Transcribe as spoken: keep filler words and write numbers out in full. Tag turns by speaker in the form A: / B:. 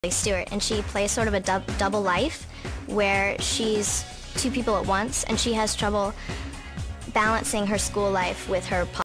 A: Stewart, and she plays sort of a dub double life where she's two people at once, and she has trouble balancing her school life with her